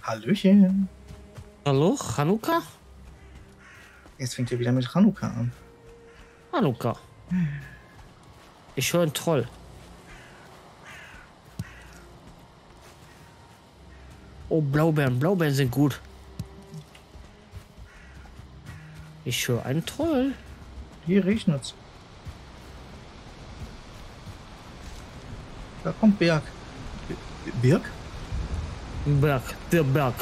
Hallöchen. Hallo, Chanukka? Jetzt fängt er wieder mit Chanukka an. Chanukka. Ich höre einen Troll. Oh, Blaubeeren. Blaubeeren sind gut. Ich höre einen Troll. Hier regnet's. Da kommt Berg. Birk? Berg. Der Berg.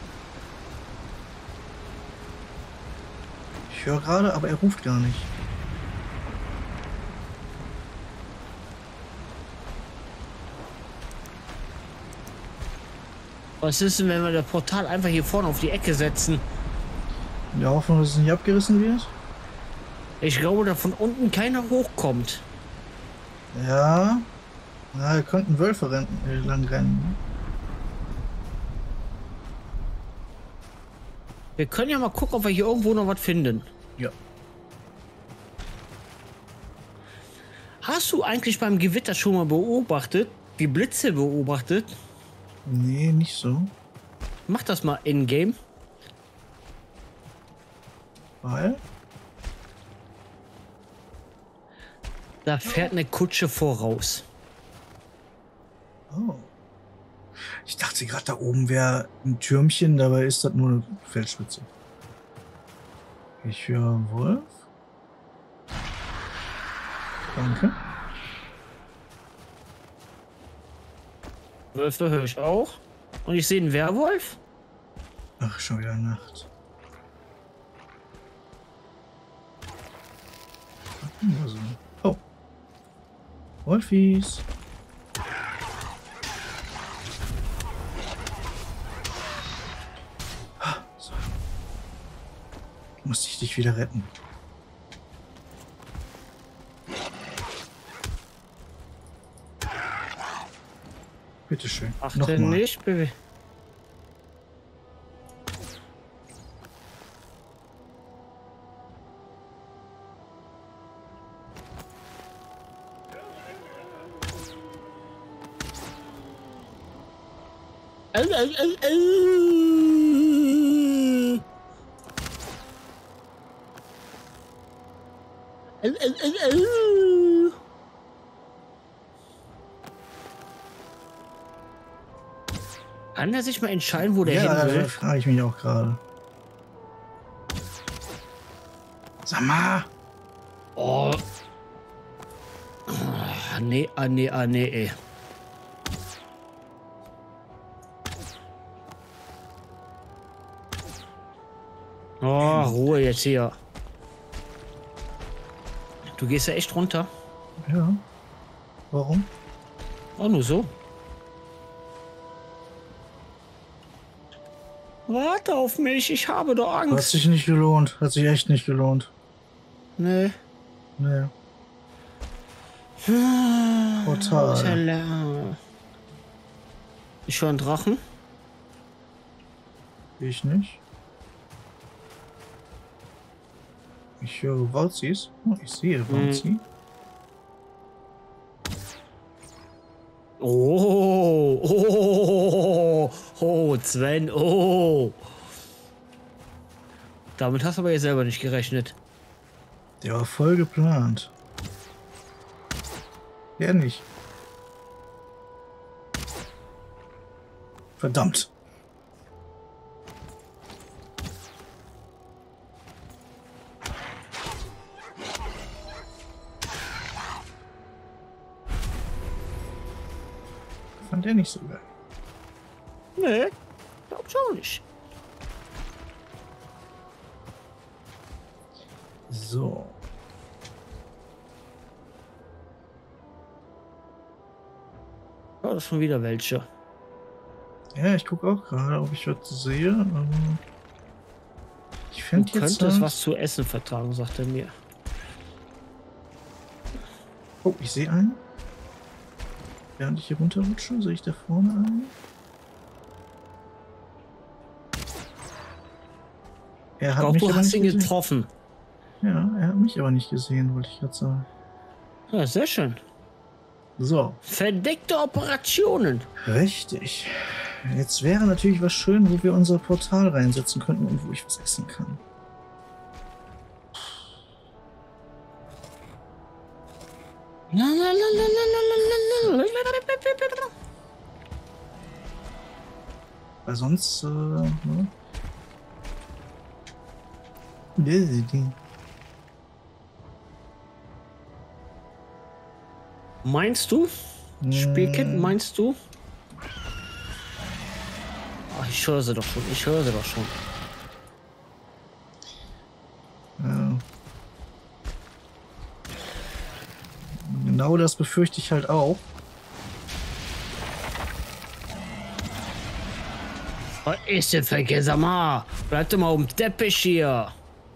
Ich höre gerade, aber er ruft gar nicht. Was ist denn, wenn wir das Portal einfach hier vorne auf die Ecke setzen? In der Hoffnung, dass es nicht abgerissen wird? Ich glaube, da von unten keiner hochkommt. Ja. Na, da könnten Wölfe lang rennen. Wir können ja mal gucken, ob wir hier irgendwo noch was finden. Ja. Hast du eigentlich beim Gewitter schon mal beobachtet, die Blitze beobachtet? Nee, nicht so. Mach das mal in-game. Weil? Da fährt eine Kutsche voraus. Oh. Ich dachte gerade, da oben wäre ein Türmchen, dabei ist das nur eine Felsspitze. Ich höre Wolf. Danke. Wölfe höre ich auch. Und ich sehe einen Werwolf. Ach, schon wieder Nacht. Also. Oh. Wolfies. So. Musste ich dich wieder retten. Bitteschön. Achte nicht, Baby. Kann er sich mal entscheiden, wo der hin will? Ja, frage ich mich auch gerade. Sag mal. Oh. Nee, nee, ey. Oh, Ruhe jetzt hier. Du gehst ja echt runter. Ja. Warum? Oh, nur so. Warte auf mich, ich habe doch Angst. Hat sich nicht gelohnt. Hat sich echt nicht gelohnt. Nee. Nee. Total. Ich höre einen Drachen. Ich nicht. Ich höre Walzis. Oh, ich sehe Walzi. Oh, oh, oh, Sven, oh. Damit hast du aber jetzt selber nicht gerechnet. Der war voll geplant. Der nicht. Verdammt. Fand der nicht so geil. Nee, glaub schon nicht. So. Oh, das ist schon wieder welche. Ja, ich gucke auch gerade, ob ich was sehe. Ich Du fände jetzt könntest was zu essen vertragen, sagt er mir. Oh, ich sehe einen. Während ich hier runterrutsche, sehe ich da vorne einen. Er hat mich Du aber hast nicht ihn gesehen. getroffen. Ja, er hat mich aber nicht gesehen, wollte ich gerade sagen. Ja, sehr schön. So. Verdeckte Operationen. Richtig. Jetzt wäre natürlich was schön, wo wir unser Portal reinsetzen könnten und wo ich was essen kann. Weil sonst, ne? Meinst du? Spielkind, meinst du? Ach, ich höre sie doch schon, ich höre sie doch schon. Ja. Genau das befürchte ich halt auch. Was ist denn vergessen mal? Bleib doch mal um den Teppich hier.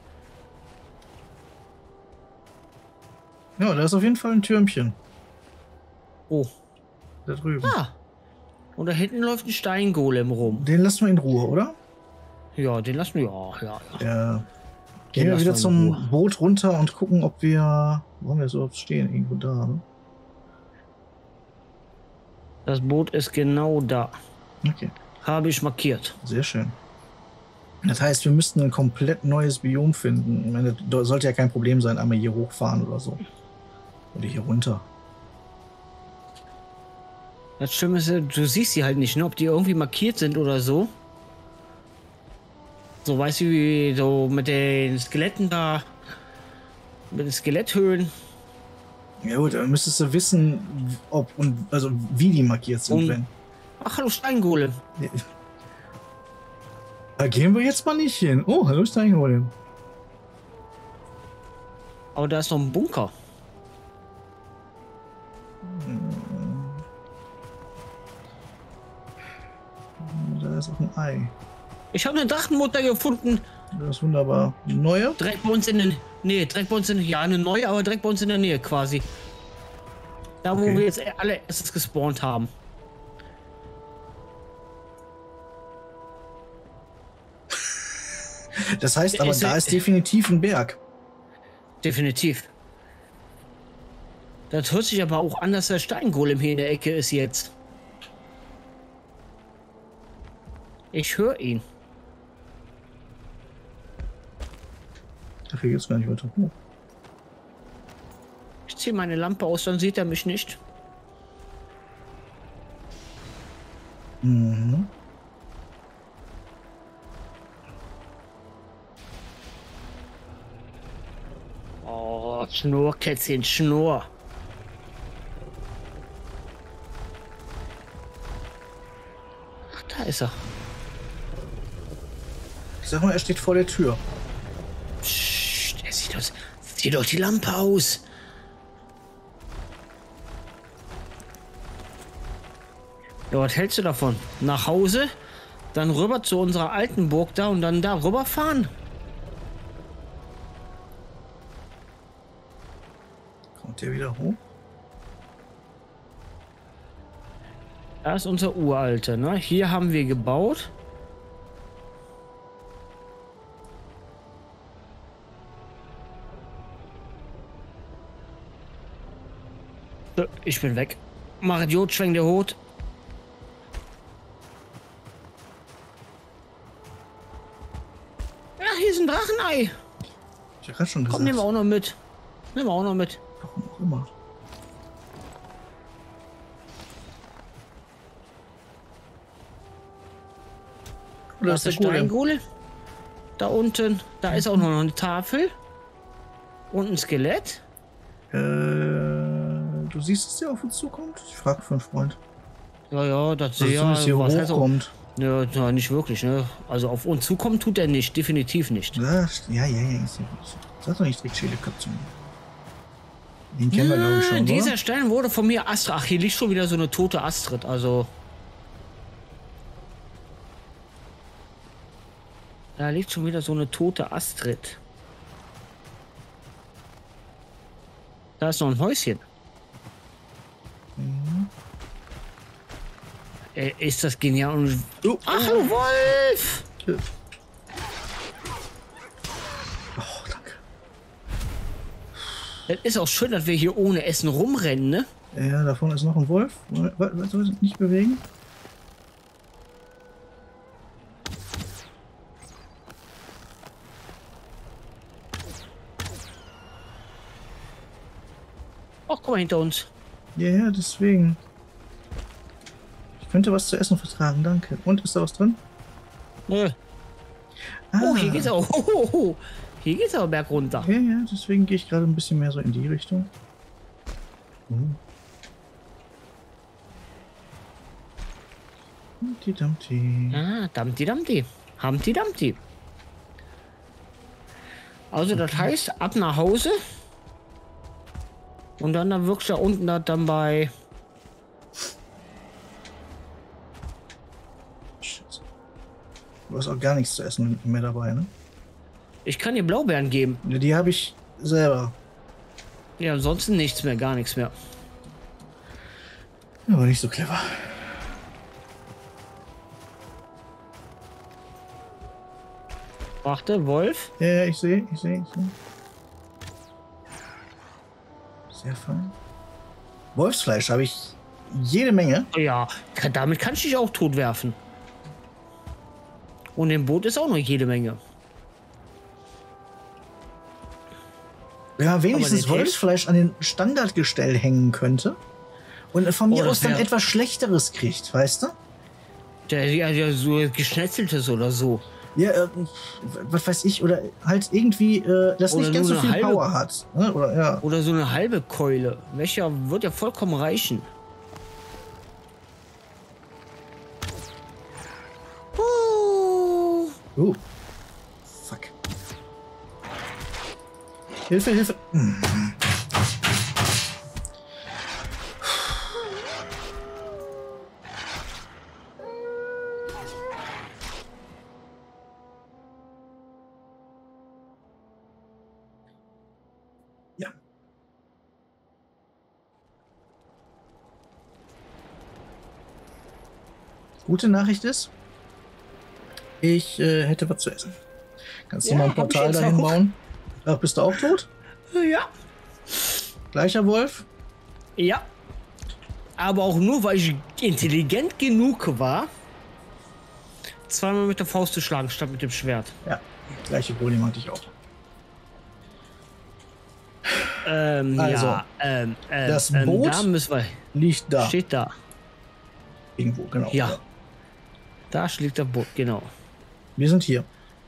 Ja, da ist auf jeden Fall ein Türmchen. Oh. Da drüben. Ah. Und da hinten läuft ein Steingolem rum. Den lassen wir in Ruhe, oder? Ja, den lassen wir. Ja. Ja. Gehen wir wieder zum Boot runter und gucken, ob wir... Wo haben wir so stehen? Irgendwo da, ne? Das Boot ist genau da. Okay. Habe ich markiert. Sehr schön. Das heißt, wir müssten ein komplett neues Biom finden. Ich meine, das sollte ja kein Problem sein, einmal hier hochfahren oder so. Oder hier runter. Das Schlimme ist, du siehst sie halt nicht, ne? Ob die irgendwie markiert sind oder so. So, weißt du, wie so mit den Skeletten da, mit den Skeletthöhlen. Ja gut, dann müsstest du wissen, ob und also wie die markiert sind, wenn. Ach, hallo Steingolem. Da gehen wir jetzt mal nicht hin. Oh, hallo Steingolem. Aber da ist noch ein Bunker. Da ist auch ein Ei. Ich habe eine Drachenmutter gefunden. Das ist wunderbar. Neue? Direkt bei uns in der Nähe. Direkt bei uns in ja, eine neue, aber direkt bei uns in der Nähe quasi. Da, wo wir jetzt alle erstes gespawnt haben. Das heißt aber, da ist definitiv ein Berg. Definitiv. Das hört sich aber auch an, dass der Steingolem hier in der Ecke ist jetzt. Ich höre ihn. Dafür geht's gar nicht weiter hoch. Ich ziehe meine Lampe aus, dann sieht er mich nicht. Mhm. Oh, Schnurr, Kätzchen, Schnurr. Ach, da ist er. Ich sag mal, er steht vor der Tür. Psst, er sieht aus. Zieh doch die Lampe aus. Ja, was hältst du davon? Nach Hause, dann rüber zu unserer alten Burg da und dann da rüberfahren? Kommt der wieder hoch? Da ist unser Uralter, ne? Hier haben wir gebaut. So, ich bin weg. Mach Idiot, schwenk der Hut. Ja, hier ist ein Drachenei. Ich hab grad schon gesagt. Komm, nehmen wir auch noch mit. Nehmen wir auch noch mit. Warum auch immer. Da ist der Steingolem. Da unten, da ist auch noch eine Tafel. Und ein Skelett. Du siehst, dass der auf uns zukommt? Ich frage für einen Freund. Ja, das Dass ja, hier hochkommt. Ja, ja, nicht wirklich, ne? Also auf uns zukommen tut er nicht, definitiv nicht. Ja. Sag doch nicht direkt Schädelkopf zu mir. Den kennen wir, glaube ich, schon, dieser oder? Stein wurde von mir Astrid. Ach, hier liegt schon wieder so eine tote Astrid, also. Da liegt schon wieder so eine tote Astrid. Da ist noch ein Häuschen. Mhm. Ist das genial. Und ach, du Wolf! Oh, danke. Es ist auch schön, dass wir hier ohne Essen rumrennen, ne? Ja, da vorne ist noch ein Wolf. Was soll ich nicht bewegen? guck mal hinter uns. Ja, yeah, deswegen. Ich könnte was zu essen vertragen, danke. Und, ist da was drin? Nö. Oh, hier geht's auch. Hier geht's aber berg runter. Ja, ja, deswegen gehe ich gerade ein bisschen mehr so in die Richtung. Humpty Dumpty. Ah, Dumpty Dumpty. Humpty Dumpty. Also das heißt, ab nach Hause. Und dann wirklich da unten dann bei... Shit. Du hast auch gar nichts zu essen mehr dabei, ne? Ich kann dir Blaubeeren geben. Ja, die habe ich selber. Ja, ansonsten nichts mehr, gar nichts mehr. Aber nicht so clever. Warte, Wolf. Ja, ich sehe. Sehr fein. Wolfsfleisch habe ich jede Menge. Ja, damit kann ich dich auch tot werfen. Und im Boot ist auch noch jede Menge. Ja, wenigstens Wolfsfleisch an den Standardgestell hängen könnte. Und von mir aus dann etwas Schlechteres kriegt, weißt du? Ja, so geschnetzeltes oder so. Ja, was weiß ich, oder halt irgendwie, das nicht ganz so viel Power hat. Ne? Oder, ja. Oder so eine halbe Keule. Welcher wird ja vollkommen reichen. Fuck. Hilfe, Hilfe. Ja. Gute Nachricht ist, ich hätte was zu essen. Kannst du mal ein Portal dahin bauen? Ach, bist du auch tot? Ja. Gleicher Wolf? Ja. Aber auch nur, weil ich intelligent genug war, zweimal mit der Faust zu schlagen, statt mit dem Schwert. Ja, gleiche Problem hatte ich auch. Also, ja, das Boot da müssen wir, liegt da. steht da. Irgendwo, genau. Ja. Da liegt das Boot, genau. Wir sind hier.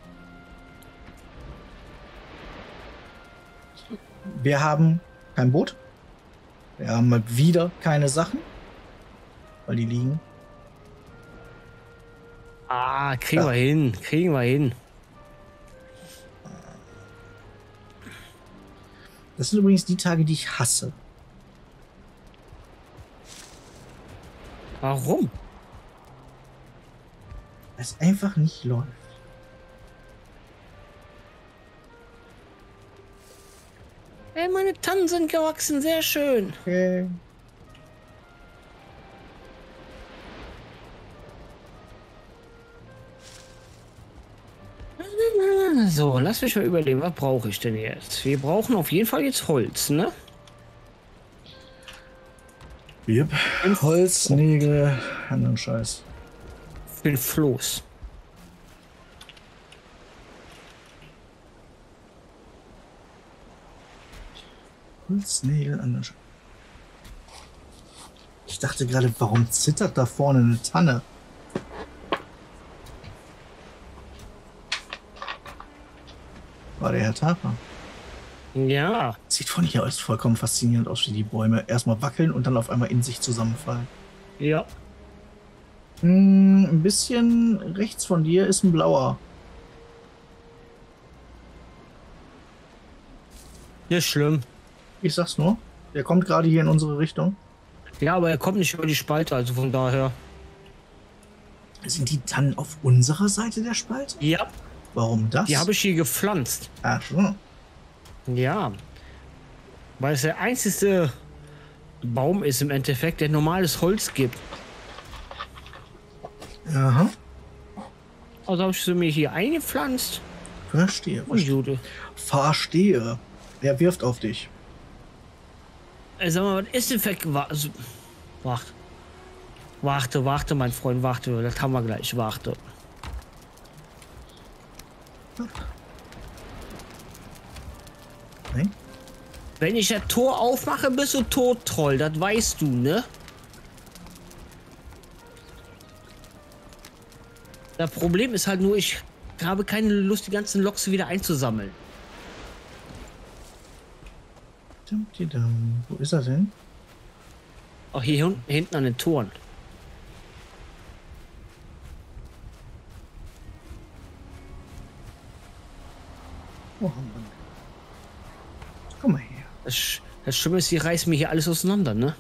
Wir haben kein Boot. Wir haben mal wieder keine Sachen. Weil die liegen. Ah, kriegen wir hin. Kriegen wir hin. Das sind übrigens die Tage, die ich hasse. Warum? Weil es einfach nicht läuft. Ey, meine Tannen sind gewachsen, sehr schön. Okay. So, lass mich mal überlegen, was brauche ich denn jetzt? Wir brauchen auf jeden Fall jetzt Holz, ne? Yep. Holz, Nägel, anderen Scheiß. Für den Floß. Holz, Nägel, anderen Scheiß. Ich dachte gerade, warum zittert da vorne eine Tanne? War der Herr Tapa. Ja. Sieht von hier aus vollkommen faszinierend aus, wie die Bäume erstmal wackeln und dann auf einmal in sich zusammenfallen. Ja. Ein bisschen rechts von dir ist ein blauer. Nicht schlimm. Ich sag's nur. Der kommt gerade hier in unsere Richtung. Ja, aber er kommt nicht über die Spalte, also von daher. Sind die Tannen auf unserer Seite der Spalte? Ja. Warum das? Die habe ich hier gepflanzt. Ach so. Ja. Weil es der einzige Baum ist im Endeffekt, der normales Holz gibt. Aha. Also habe ich sie mir hier eingepflanzt. Verstehe. Und Jude. Verstehe. Er wirft auf dich. Sag mal, was ist denn für... Warte, mein Freund, warte. Das haben wir gleich. Warte. Nein? Wenn ich das Tor aufmache, bist du tot, Troll. Das weißt du, ne? Das Problem ist halt nur, ich habe keine Lust, die ganzen Loks wieder einzusammeln. Wo ist er denn? Auch hier hinten an den Toren. Oh Mann. Komm mal her. Das Schlimme ist, die reißen mir hier alles auseinander, ne?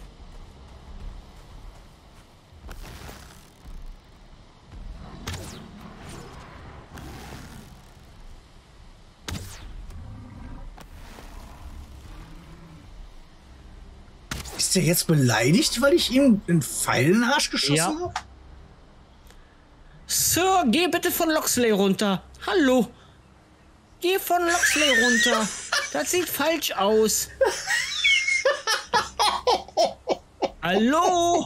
Ist der jetzt beleidigt, weil ich ihm einen Pfeil in den Arsch geschossen habe? Sir, geh bitte von Loxley runter. Hallo. Geh von Loxley runter. Das sieht falsch aus. Hallo.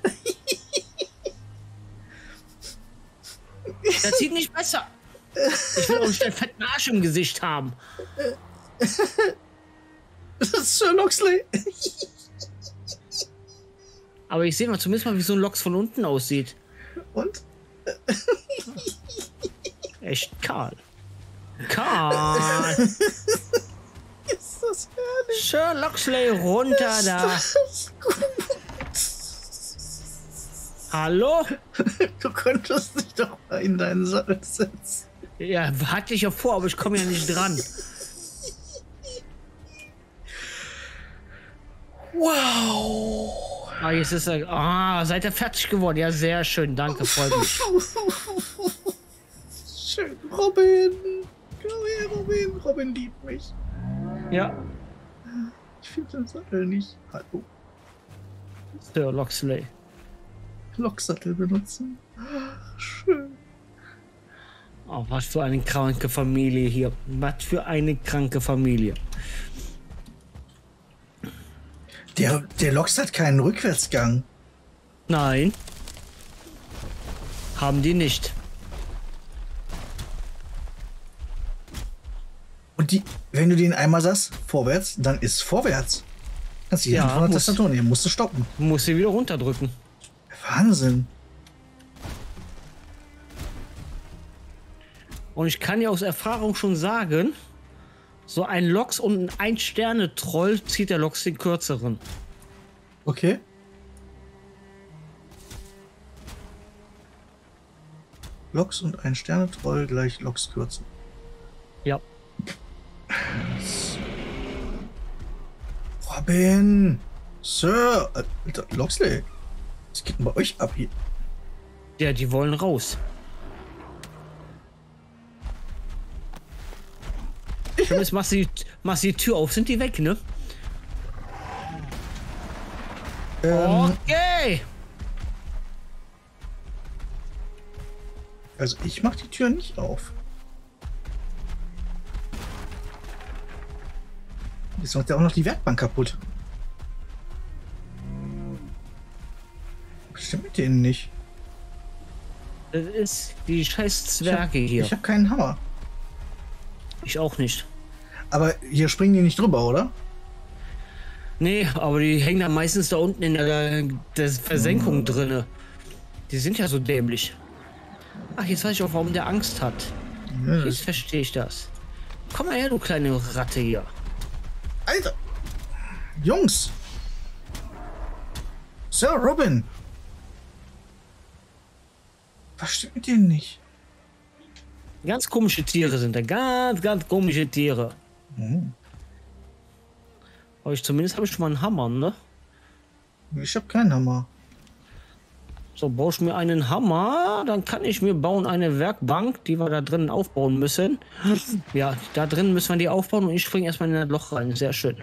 Das sieht nicht besser. Ich will auch nicht einen fetten Arsch im Gesicht haben. Das ist Sir Loxley. Aber ich sehe mal zumindest mal, wie so ein Loks von unten aussieht. Und? Echt kahl. Kahl. Ist das herrlich? Sir Loxley, runter da. Das gut. Hallo? Du könntest dich doch mal in deinen Sattel setzen. Ja, hatte ich ja vor, aber ich komme ja nicht dran. Wow. Ah, jetzt ist er. Ah, seid ihr fertig geworden? Ja, sehr schön. Danke, freut mich. Schön, Robin. Komm her, Robin. Robin liebt mich. Ja, Ich finde den Sattel nicht. Hallo. Sir Loxley. Loksattel benutzen. Schön. Oh, was für eine kranke Familie hier. Was für eine kranke Familie. Der Loks hat keinen Rückwärtsgang. Nein. Haben die nicht. Und wenn du den einmal sagst, vorwärts, dann ist vorwärts. Kannst du hier Ja, von der muss. Tastatur nehmen, musst du stoppen. Muss sie wieder runterdrücken. Wahnsinn. Und ich kann ja aus Erfahrung schon sagen, so ein Loks und ein Sterne-Troll zieht der Loks den kürzeren. Okay. Loks und ein Sternetroll gleich Lokskürze. Ja. Robin! Sir! Alter, Loxley! Was geht denn bei euch ab hier? Ja, die wollen raus. Jetzt machst du die Tür auf, sind die weg, ne? Okay. Also ich mach die Tür nicht auf. Jetzt macht ja auch noch die Werkbank kaputt. Stimmt mit denen nicht. Das ist die scheiß Zwerge hier. Ich hab keinen Hammer. Ich auch nicht. Aber hier springen die nicht drüber, oder? Nee, aber die hängen da meistens da unten in der Versenkung drinne. Die sind ja so dämlich. Ach, jetzt weiß ich auch, warum der Angst hat. Ja, Jetzt verstehe ich das. Komm mal her, du kleine Ratte hier. Alter! Jungs! Sir Robin! Was stimmt mit denen nicht? Ganz komische Tiere sind da. Ganz komische Tiere. Aber zumindest habe ich schon mal einen Hammer, ne? Ich habe keinen Hammer. So, baue ich mir einen Hammer, dann kann ich mir bauen eine Werkbank, die wir da drinnen aufbauen müssen. Ja, da drinnen müssen wir die aufbauen und ich springe erstmal in das Loch rein. Sehr schön.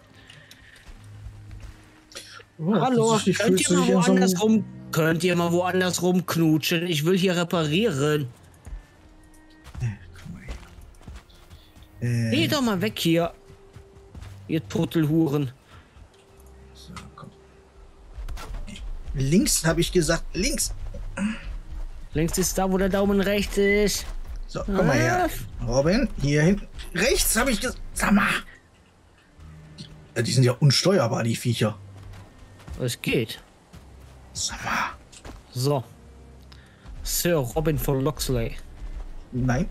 Oh, Hallo, könnt könnt ihr mal woanders rumknutschen? Ich will hier reparieren. Geh doch mal weg hier. Ihr Turtelhuren. So, komm. Links habe ich gesagt, links. Links ist da, wo der Daumen rechts ist. So, komm mal her. Robin, hier hinten. Rechts habe ich gesagt. Sag mal. Ja, die sind ja unsteuerbar, die Viecher. Es geht. Sag mal. So. Sir Robin von Loxley. Nein.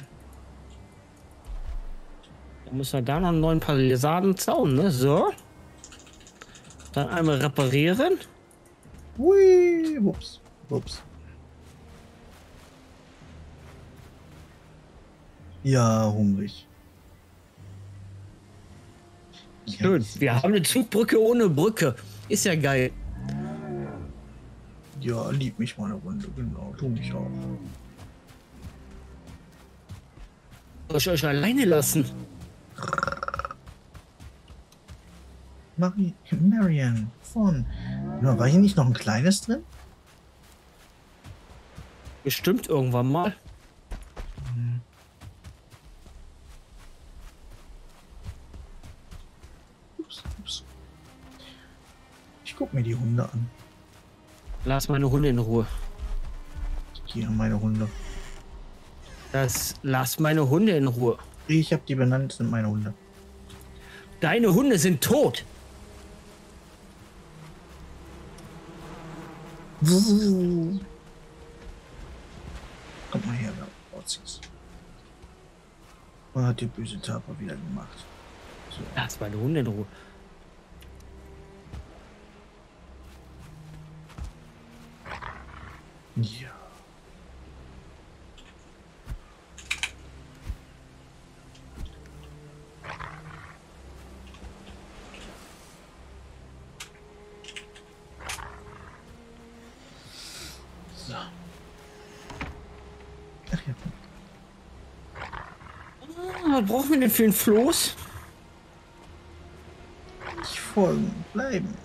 Da müssen wir da noch einen neuen Palisadenzaun, ne? So. Dann einmal reparieren. Hui. Ups. Ups. Ja, hungrig. Schön. Wir haben eine Zugbrücke ohne Brücke. Ist ja geil. Ja, lieb mich mal eine Runde. Genau, tu mich auch. Soll ich euch alleine lassen? Marian von. Ja, war hier nicht noch ein kleines drin? Bestimmt irgendwann mal. Ups. Ich guck mir die Hunde an. Lass meine Hunde in Ruhe. Hier meine Hunde. Lass meine Hunde in Ruhe. Ich habe die benannt, sind meine Hunde. Deine Hunde sind tot. Kommt mal her, da Otzis. Was hat die böse Taper wieder gemacht? So. Lass meine Hunde in Ruhe. Ja. So. Ach ja. Was brauchen wir denn für einen Floß? Nicht folgen, bleiben.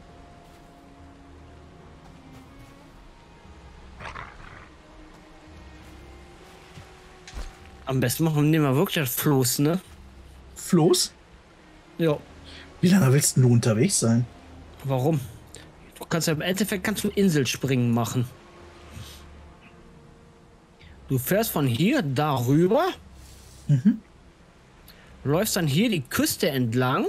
Am besten nehmen wir wirklich das Floß, ne? Floß? Ja. Wie lange willst du unterwegs sein? Warum? Du kannst ja im Endeffekt Inselspringen machen. Du fährst von hier darüber, läufst dann hier die Küste entlang.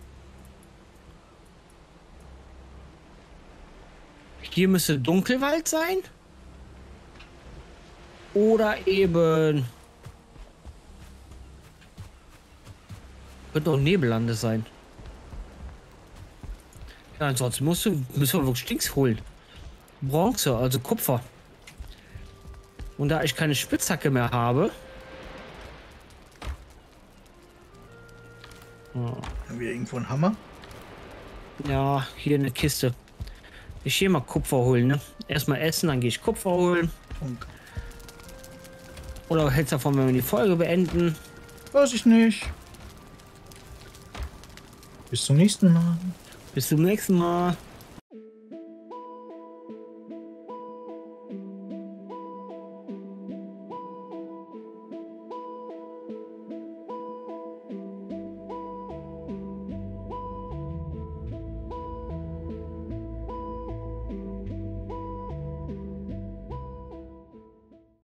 Hier müsste Dunkelwald sein. Oder eben... Könnte auch Nebellande sein. Ja, ansonsten müssen wir wirklich Stinks holen. Bronze, also Kupfer. Und da ich keine Spitzhacke mehr habe... Haben wir irgendwo einen Hammer? Ja, hier eine Kiste. Ich gehe mal Kupfer holen, ne? Erstmal essen, dann gehe ich Kupfer holen. Und Oder hältst du davon, wenn wir die Folge beenden? weiß ich nicht. Bis zum nächsten Mal. Bis zum nächsten Mal.